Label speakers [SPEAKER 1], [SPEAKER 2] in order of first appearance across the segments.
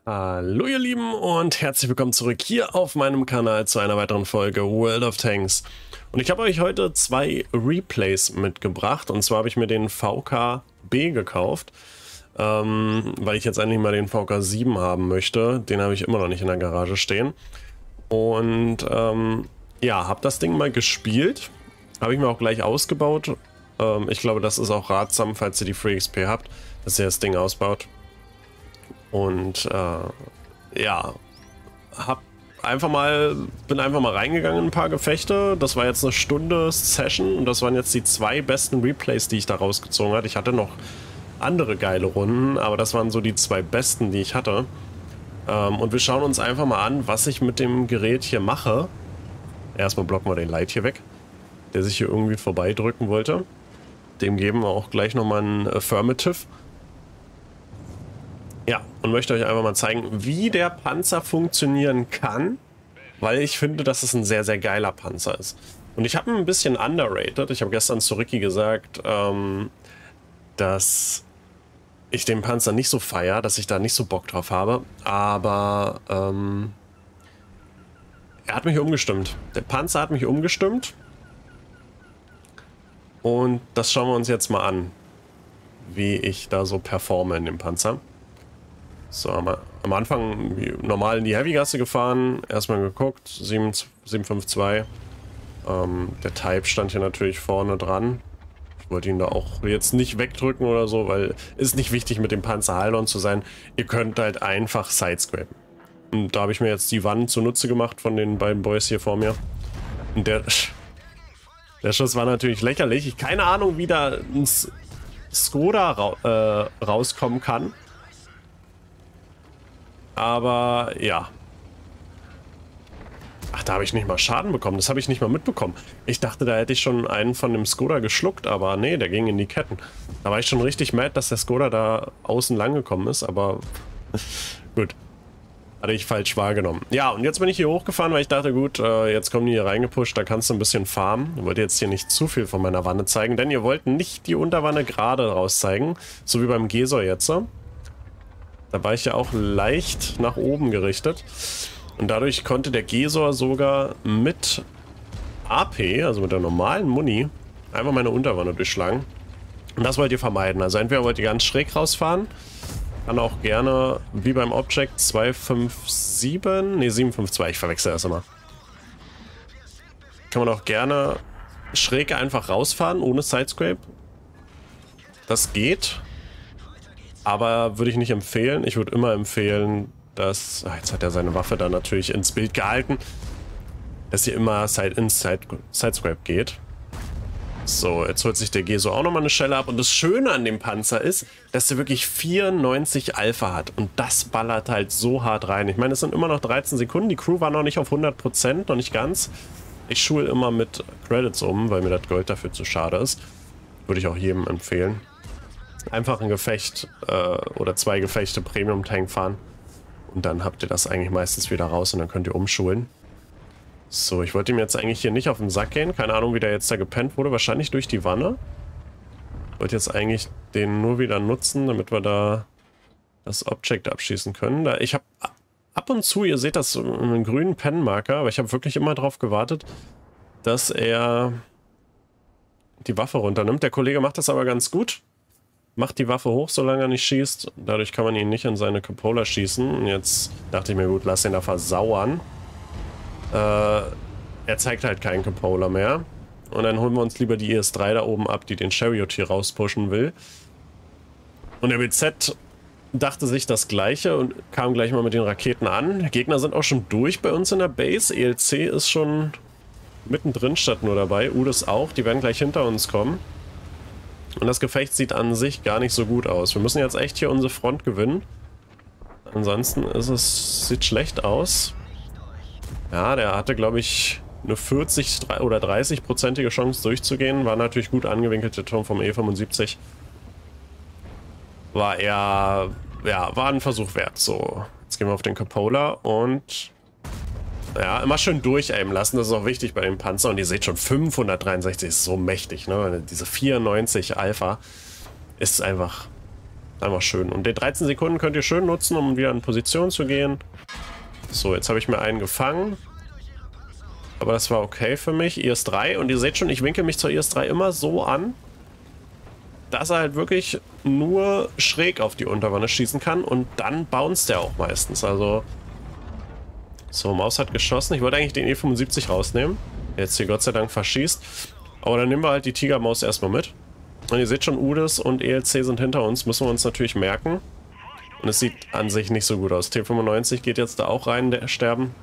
[SPEAKER 1] Hallo ihr Lieben und herzlich willkommen zurück hier auf meinem Kanal zu einer weiteren Folge World of Tanks. Und ich habe euch heute zwei Replays mitgebracht, und zwar habe ich mir den VK-B gekauft, weil ich jetzt endlich mal den VK-7 haben möchte. Den habe ich immer noch nicht in der Garage stehen. Und ja, habe das Ding mal gespielt, habe ich mir auch gleich ausgebaut. Ich glaube, das ist auch ratsam, falls ihr die Free XP habt, dass ihr das Ding ausbaut. Und ja, bin einfach mal reingegangen in ein paar Gefechte. Das war jetzt eine Stunde Session und das waren jetzt die zwei besten Replays, die ich da rausgezogen hatte. Ich hatte noch andere geile Runden, aber das waren so die zwei besten, die ich hatte. Und wir schauen uns einfach mal an, was ich mit dem Gerät hier mache. Erstmal blocken wir den Light hier weg, der sich hier irgendwie vorbeidrücken wollte. Dem geben wir auch gleich nochmal ein Affirmative. Ja, und möchte euch einfach mal zeigen, wie der Panzer funktionieren kann, weil ich finde, dass es ein sehr, sehr geiler Panzer ist. Und ich habe ihn ein bisschen underrated. Ich habe gestern zu Ricky gesagt, dass ich den Panzer nicht so feiere, dass ich da nicht so Bock drauf habe. Aber er hat mich umgestimmt. Der Panzer hat mich umgestimmt. Und das schauen wir uns jetzt mal an, wie ich da so performe in dem Panzer. So, am Anfang normal in die Heavy-Gasse gefahren, erstmal geguckt, 752. Der Type stand hier natürlich vorne dran. Ich wollte ihn da auch jetzt nicht wegdrücken oder so, weil ist nicht wichtig mit dem Panzer Haldon zu sein. Ihr könnt halt einfach sidescrapen. Und da habe ich mir jetzt die Wannen zunutze gemacht von den beiden Boys hier vor mir. Und der Schuss war natürlich lächerlich. Ich keine Ahnung, wie da ein Skoda rauskommen kann. Aber ja. Ach, da habe ich nicht mal Schaden bekommen. Das habe ich nicht mal mitbekommen. Ich dachte, da hätte ich schon einen von dem Skoda geschluckt, aber nee, der ging in die Ketten. Da war ich schon richtig mad, dass der Skoda da außen lang gekommen ist, aber gut. Hatte ich falsch wahrgenommen. Ja, und jetzt bin ich hier hochgefahren, weil ich dachte, gut, jetzt kommen die hier reingepusht, da kannst du ein bisschen farmen. Ich wollte jetzt hier nicht zu viel von meiner Wanne zeigen, denn ihr wollt nicht die Unterwanne gerade raus zeigen, so wie beim Gesor jetzt. Da war ich ja auch leicht nach oben gerichtet. Und dadurch konnte der Gesor sogar mit AP, also mit der normalen Muni, einfach meine Unterwanne durchschlagen. Und das wollt ihr vermeiden. Also entweder wollt ihr ganz schräg rausfahren, kann auch gerne, wie beim Object 257, ne 752, ich verwechsel das immer. Kann man auch gerne schräg einfach rausfahren, ohne Sidescrape. Das geht. Aber würde ich nicht empfehlen. Ich würde immer empfehlen, dass... Ach, jetzt hat er seine Waffe da natürlich ins Bild gehalten. Dass hier immer Sidescrape geht. So, jetzt holt sich der Gesor auch nochmal eine Schelle ab. Und das Schöne an dem Panzer ist, dass er wirklich 94 Alpha hat. Und das ballert halt so hart rein. Ich meine, es sind immer noch 13 Sekunden. Die Crew war noch nicht auf 100%, noch nicht ganz. Ich schule immer mit Credits um, weil mir das Gold dafür zu schade ist. Würde ich auch jedem empfehlen. Einfach ein Gefecht oder zwei Gefechte Premium-Tank fahren. Und dann habt ihr das eigentlich meistens wieder raus und dann könnt ihr umschulen. So, ich wollte ihm jetzt eigentlich hier nicht auf den Sack gehen. Keine Ahnung, wie der jetzt da gepennt wurde. Wahrscheinlich durch die Wanne. Ich wollte jetzt eigentlich den nur wieder nutzen, damit wir da das Object abschießen können. Ich habe ab und zu, ihr seht das, so einen grünen Pennmarker, aber ich habe wirklich immer darauf gewartet, dass er die Waffe runternimmt. Der Kollege macht das aber ganz gut. Macht die Waffe hoch, solange er nicht schießt. Dadurch kann man ihn nicht in seine Cupola schießen. Und jetzt dachte ich mir, gut, lass ihn da versauern. Er zeigt halt keinen Cupola mehr. Und dann holen wir uns lieber die IS-3 da oben ab, die den Chariot hier rauspushen will. Und der BZ dachte sich das Gleiche und kam gleich mal mit den Raketen an. Die Gegner sind auch schon durch bei uns in der Base. ELC ist schon mittendrin statt nur dabei. UDIS auch. Die werden gleich hinter uns kommen. Und das Gefecht sieht an sich gar nicht so gut aus. Wir müssen jetzt echt hier unsere Front gewinnen. Ansonsten sieht schlecht aus. Ja, der hatte, glaube ich, eine 40 oder 30-prozentige Chance durchzugehen. War natürlich gut angewinkelt, der Turm vom E75. War eher, ja, war ein Versuch wert. So, jetzt gehen wir auf den Cupola und... Ja, immer schön durchaimen lassen, das ist auch wichtig bei dem Panzer. Und ihr seht schon, 563 ist so mächtig, ne? Diese 94 Alpha ist einfach einfach schön. Und die 13 Sekunden könnt ihr schön nutzen, um wieder in Position zu gehen. So, jetzt habe ich mir einen gefangen. Aber das war okay für mich. IS-3. Und ihr seht schon, ich winkel mich zur IS-3 immer so an, dass er halt wirklich nur schräg auf die Unterwanne schießen kann. Und dann bounced er auch meistens. Also, so, Maus hat geschossen. Ich wollte eigentlich den E75 rausnehmen. Jetzt hier Gott sei Dank verschießt. Aber dann nehmen wir halt die Tigermaus erstmal mit. Und ihr seht schon, UDIS und ELC sind hinter uns. Müssen wir uns natürlich merken. Und es sieht an sich nicht so gut aus. T95 geht jetzt da auch rein, der sterben.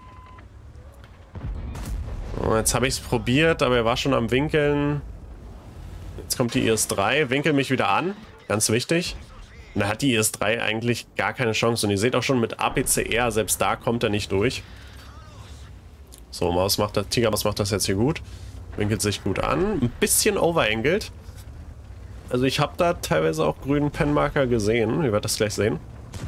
[SPEAKER 1] Und jetzt habe ich es probiert, aber er war schon am Winkeln. Jetzt kommt die IS-3. Winkel mich wieder an. Ganz wichtig. Und da hat die IS-3 eigentlich gar keine Chance. Und ihr seht auch schon mit APCR, selbst da kommt er nicht durch. So, Maus macht das, Tigermaus macht das jetzt hier gut. Winkelt sich gut an. Ein bisschen overangled. Also ich habe da teilweise auch grünen Penmarker gesehen. Ihr werdet das gleich sehen.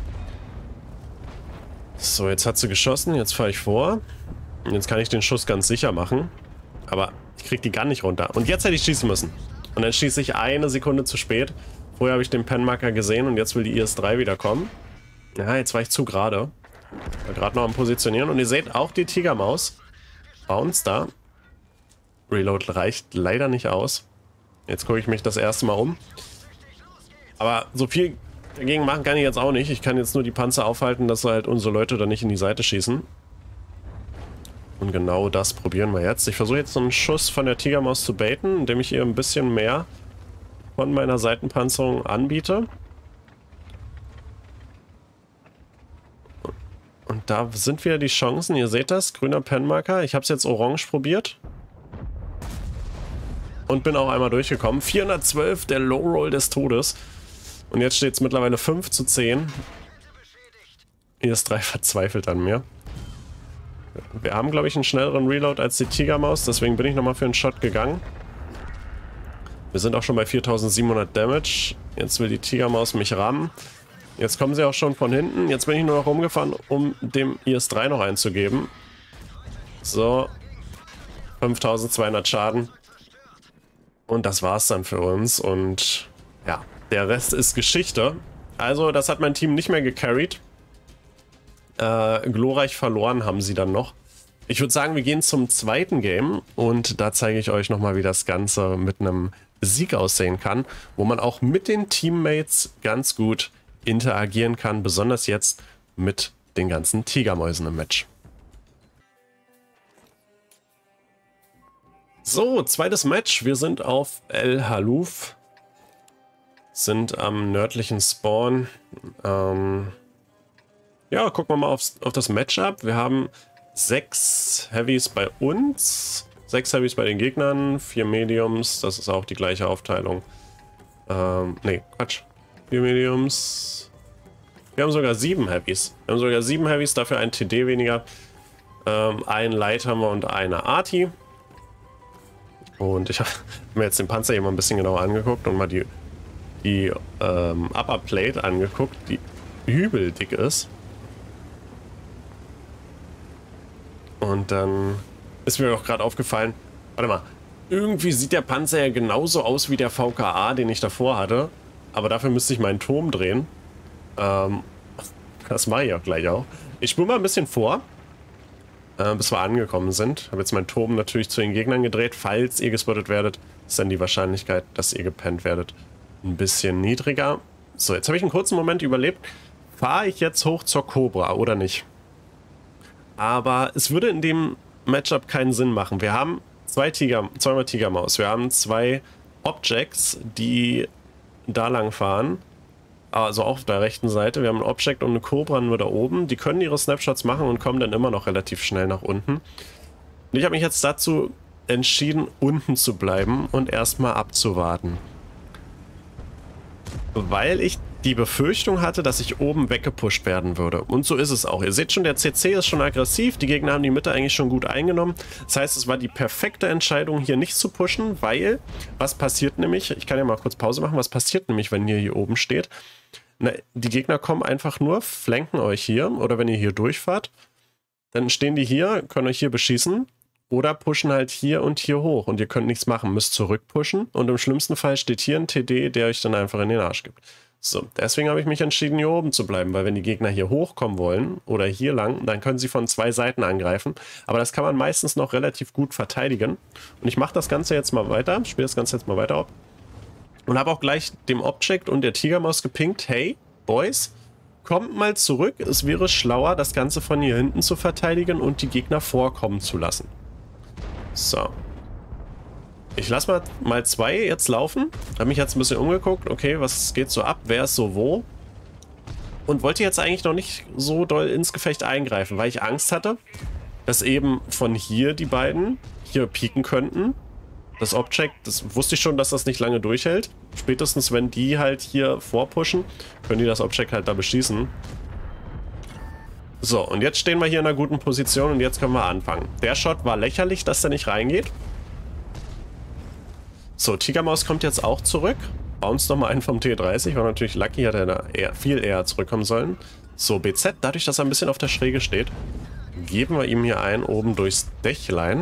[SPEAKER 1] So, jetzt hat sie geschossen. Jetzt fahre ich vor. Und jetzt kann ich den Schuss ganz sicher machen. Aber ich kriege die Gun nicht runter. Und jetzt hätte ich schießen müssen. Und dann schieße ich eine Sekunde zu spät. Vorher habe ich den Penmarker gesehen und jetzt will die IS-3 wieder kommen. Ja, jetzt war ich zu gerade. War gerade noch am Positionieren. Und ihr seht auch die Tigermaus. Bounce da. Reload reicht leider nicht aus. Jetzt gucke ich mich das erste Mal um. Aber so viel dagegen machen kann ich jetzt auch nicht. Ich kann jetzt nur die Panzer aufhalten, dass halt unsere Leute da nicht in die Seite schießen. Und genau das probieren wir jetzt. Ich versuche jetzt so einen Schuss von der Tigermaus zu baiten, indem ich ihr ein bisschen mehr von meiner Seitenpanzerung anbiete. Und da sind wieder die Chancen. Ihr seht das, grüner Penmarker. Ich habe es jetzt orange probiert. Und bin auch einmal durchgekommen. 412, der Low Roll des Todes. Und jetzt steht es mittlerweile 5:10. IS-3 verzweifelt an mir. Wir haben, glaube ich, einen schnelleren Reload als die Tigermaus. Deswegen bin ich nochmal für einen Shot gegangen. Wir sind auch schon bei 4700 Damage. Jetzt will die Tigermaus mich rammen. Jetzt kommen sie auch schon von hinten. Jetzt bin ich nur noch rumgefahren, um dem IS-3 noch einzugeben. So. 5200 Schaden. Und das war's dann für uns. Und ja, der Rest ist Geschichte. Also, das hat mein Team nicht mehr gecarried. Glorreich verloren haben sie dann noch. Ich würde sagen, wir gehen zum zweiten Game. Und da zeige ich euch nochmal, wie das Ganze mit einem Sieg aussehen kann. Wo man auch mit den Teammates ganz gut interagieren kann. Besonders jetzt mit den ganzen Tigermäusen im Match. So, zweites Match. Wir sind auf El Haluf. Sind am nördlichen Spawn. Ja, gucken wir mal auf das Matchup. Wir haben 6 Heavys bei uns. 6 Heavys bei den Gegnern. 4 Mediums. Das ist auch die gleiche Aufteilung. Nee, Quatsch. 4 Mediums. Wir haben sogar 7 Heavys. Wir haben sogar 7 Heavys, dafür ein TD weniger. Ein Light haben wir und eine Arti. Und ich habe mir jetzt den Panzer hier mal ein bisschen genauer angeguckt und mal die Upper Plate angeguckt, die übel dick ist. Und dann ist mir auch gerade aufgefallen, warte mal, irgendwie sieht der Panzer ja genauso aus wie der VKA, den ich davor hatte. Aber dafür müsste ich meinen Turm drehen. Das mache ich auch gleich auch. Ich spule mal ein bisschen vor. Bis wir angekommen sind. Habe jetzt meinen Turm natürlich zu den Gegnern gedreht. Falls ihr gespottet werdet, ist dann die Wahrscheinlichkeit, dass ihr gepennt werdet, ein bisschen niedriger. So, jetzt habe ich einen kurzen Moment überlebt. Fahre ich jetzt hoch zur Cobra oder nicht? Aber es würde in dem Matchup keinen Sinn machen. Wir haben zweimal Tigermaus. Wir haben 2 Objects, die da lang fahren. Also auch auf der rechten Seite. Wir haben ein Object und eine Cobra nur da oben. Die können ihre Snapshots machen und kommen dann immer noch relativ schnell nach unten. Und ich habe mich jetzt dazu entschieden, unten zu bleiben und erstmal abzuwarten. Weil ich die Befürchtung hatte, dass ich oben weggepusht werden würde. Und so ist es auch. Ihr seht schon, der CC ist schon aggressiv. Die Gegner haben die Mitte eigentlich schon gut eingenommen. Das heißt, es war die perfekte Entscheidung, hier nicht zu pushen, weil was passiert nämlich, ich kann ja mal kurz Pause machen, was passiert nämlich, wenn ihr hier oben steht? Na, die Gegner kommen einfach nur, flanken euch hier oder wenn ihr hier durchfahrt, dann stehen die hier, können euch hier beschießen oder pushen halt hier und hier hoch und ihr könnt nichts machen, müsst zurückpushen und im schlimmsten Fall steht hier ein TD, der euch dann einfach in den Arsch gibt. So, deswegen habe ich mich entschieden, hier oben zu bleiben, weil wenn die Gegner hier hochkommen wollen oder hier lang, dann können sie von 2 Seiten angreifen. Aber das kann man meistens noch relativ gut verteidigen. Und ich mache das Ganze jetzt mal weiter, spiele das Ganze jetzt mal weiter ab. Und habe auch gleich dem Object und der Tigermaus gepinkt, hey, Boys, kommt mal zurück, es wäre schlauer, das Ganze von hier hinten zu verteidigen und die Gegner vorkommen zu lassen. So. Ich lasse mal 2 jetzt laufen. Habe mich jetzt ein bisschen umgeguckt. Okay, was geht so ab? Wer ist so wo? Und wollte jetzt eigentlich noch nicht so doll ins Gefecht eingreifen, weil ich Angst hatte, dass eben von hier die beiden hier pieken könnten. Das Object, das wusste ich schon, dass das nicht lange durchhält. Spätestens, wenn die halt hier vorpushen, können die das Object halt da beschießen. So, und jetzt stehen wir hier in einer guten Position und jetzt können wir anfangen. Der Shot war lächerlich, dass der nicht reingeht. So, Tigermaus kommt jetzt auch zurück. Bounce nochmal einen vom T30. War natürlich lucky, hätte er da viel eher zurückkommen sollen. So, BZ, dadurch, dass er ein bisschen auf der Schräge steht, geben wir ihm hier einen oben durchs Dächlein.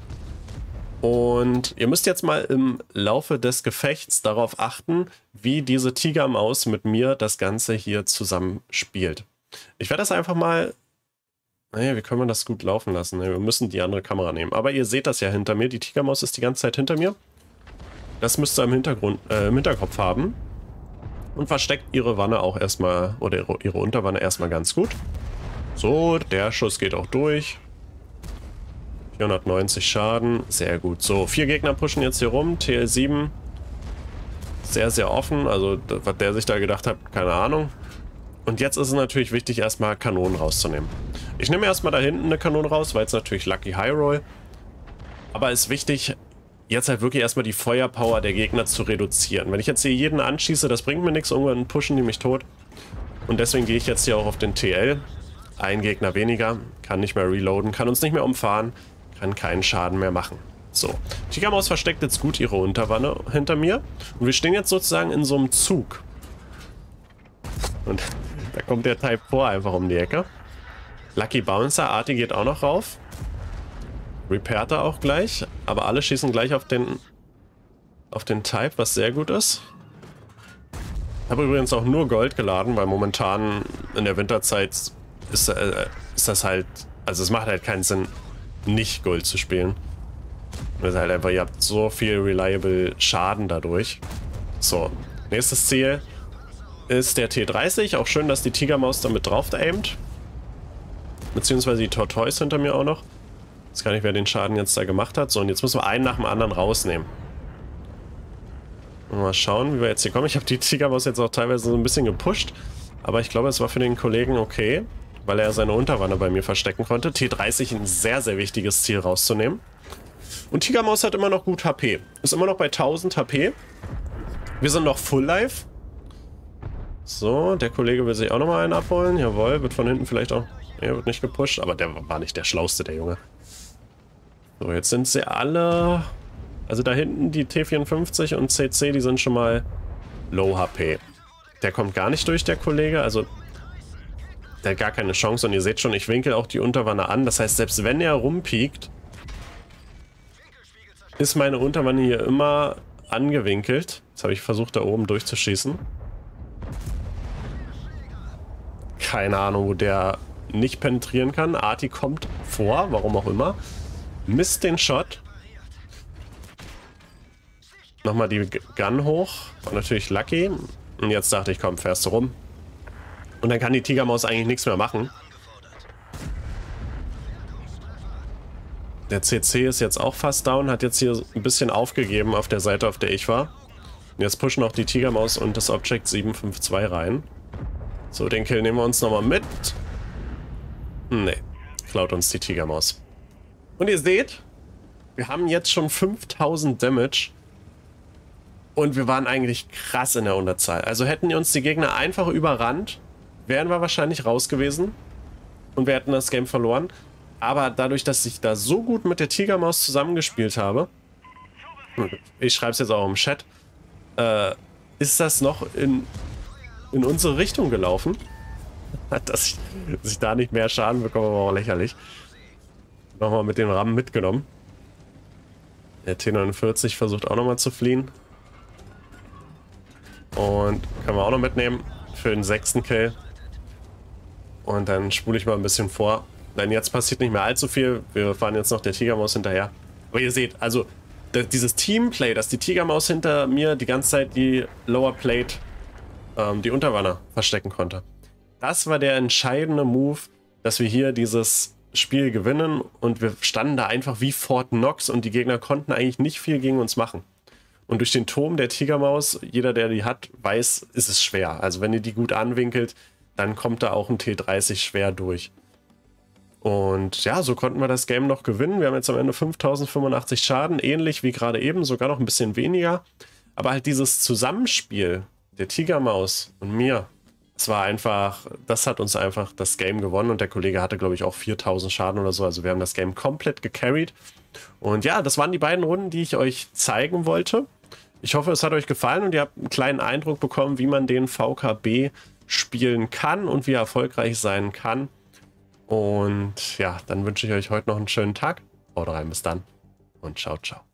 [SPEAKER 1] Und ihr müsst jetzt mal im Laufe des Gefechts darauf achten, wie diese Tigermaus mit mir das Ganze hier zusammen spielt. Ich werde das einfach mal... Naja, wie können wir das gut laufen lassen? Wir müssen die andere Kamera nehmen. Aber ihr seht das ja hinter mir. Die Tigermaus ist die ganze Zeit hinter mir. Das müsst ihr im Hinterkopf haben. Und versteckt ihre Wanne auch erstmal, oder ihre Unterwanne erstmal ganz gut. So, der Schuss geht auch durch. 490 Schaden, sehr gut. So, 4 Gegner pushen jetzt hier rum. TL7 sehr, sehr offen. Also, was der sich da gedacht hat, keine Ahnung. Und jetzt ist es natürlich wichtig, erstmal Kanonen rauszunehmen. Ich nehme erstmal da hinten eine Kanone raus, weil es natürlich Lucky High Roll. Aber ist wichtig, jetzt halt wirklich erstmal die Feuerpower der Gegner zu reduzieren. Wenn ich jetzt hier jeden anschieße, das bringt mir nichts, irgendwann pushen die mich tot. Und deswegen gehe ich jetzt hier auch auf den TL. Ein Gegner weniger, kann nicht mehr reloaden, kann uns nicht mehr umfahren, kann keinen Schaden mehr machen. So, Tigermaus versteckt jetzt gut ihre Unterwanne hinter mir. Und wir stehen jetzt sozusagen in so einem Zug. Und da kommt der Type 4 einfach um die Ecke. Lucky Bouncer, Arti geht auch noch rauf. Repairt er auch gleich, aber alle schießen gleich auf den Type, was sehr gut ist. Ich habe übrigens auch nur Gold geladen, weil momentan in der Winterzeit ist das halt, also es macht halt keinen Sinn, nicht Gold zu spielen. Das ist halt einfach, ihr habt so viel reliable Schaden dadurch. So, nächstes Ziel ist der T30. Auch schön, dass die Tigermaus damit drauf aimt. Beziehungsweise die Tortoise hinter mir auch noch. Ich weiß gar nicht, wer den Schaden jetzt da gemacht hat. So, und jetzt müssen wir einen nach dem anderen rausnehmen. Mal schauen, wie wir jetzt hier kommen. Ich habe die Tigermaus jetzt auch teilweise so ein bisschen gepusht. Aber ich glaube, es war für den Kollegen okay, weil er seine Unterwanne bei mir verstecken konnte. T30 ein sehr, sehr wichtiges Ziel rauszunehmen. Und Tigermaus hat immer noch gut HP. Ist immer noch bei 1000 HP. Wir sind noch Full Life. So, der Kollege will sich auch nochmal einen abholen. Jawohl, wird von hinten vielleicht auch... Er wird nicht gepusht, aber der war nicht der Schlauste, der Junge. So, jetzt sind sie alle... Also da hinten die T54 und CC, die sind schon mal Low HP. Der kommt gar nicht durch, der Kollege. Also der hat gar keine Chance. Und ihr seht schon, ich winkel auch die Unterwanne an. Das heißt, selbst wenn er rumpiekt, ist meine Unterwanne hier immer angewinkelt. Jetzt habe ich versucht, da oben durchzuschießen. Keine Ahnung, wo der nicht penetrieren kann. Arti kommt vor, warum auch immer. Misst den Shot. Nochmal die Gun hoch. War natürlich lucky. Und jetzt dachte ich, komm, fährst du rum. Und dann kann die Tigermaus eigentlich nichts mehr machen. Der CC ist jetzt auch fast down. Hat jetzt hier ein bisschen aufgegeben auf der Seite, auf der ich war. Und jetzt pushen auch die Tigermaus und das Object 752 rein. So, den Kill nehmen wir uns nochmal mit. Nee, klaut uns die Tigermaus. Und ihr seht, wir haben jetzt schon 5000 Damage. Und wir waren eigentlich krass in der Unterzahl. Also hätten uns die Gegner einfach überrannt, wären wir wahrscheinlich raus gewesen. Und wir hätten das Game verloren. Aber dadurch, dass ich da so gut mit der Tigermaus zusammengespielt habe, ich schreibe es jetzt auch im Chat, ist das noch in unsere Richtung gelaufen. Dass ich da nicht mehr Schaden bekomme, war auch lächerlich. Nochmal mit den Rammen mitgenommen. Der T49 versucht auch nochmal zu fliehen. Und können wir auch noch mitnehmen für den 6. Kill. Und dann spule ich mal ein bisschen vor. Denn jetzt passiert nicht mehr allzu viel. Wir fahren jetzt noch der Tigermaus hinterher. Aber ihr seht, also dieses Teamplay, dass die Tigermaus hinter mir die ganze Zeit die Lower Plate, die Unterwanne verstecken konnte. Das war der entscheidende Move, dass wir hier dieses Spiel gewinnen. Und wir standen da einfach wie Fort Knox und die Gegner konnten eigentlich nicht viel gegen uns machen. Und durch den Turm der Tigermaus, jeder, der die hat, weiß, ist es schwer. Also wenn ihr die gut anwinkelt, dann kommt da auch ein T30 schwer durch. Und ja, so konnten wir das Game noch gewinnen. Wir haben jetzt am Ende 5085 Schaden, ähnlich wie gerade eben, sogar noch ein bisschen weniger. Aber halt dieses Zusammenspiel der Tigermaus und mir, das hat uns einfach das Game gewonnen. Und der Kollege hatte, glaube ich, auch 4000 Schaden oder so. Also wir haben das Game komplett gecarried. Und ja, das waren die beiden Runden, die ich euch zeigen wollte. Ich hoffe, es hat euch gefallen und ihr habt einen kleinen Eindruck bekommen, wie man den VKB spielen kann und wie er erfolgreich sein kann. Und ja, dann wünsche ich euch heute noch einen schönen Tag. Haut rein, bis dann und ciao, ciao.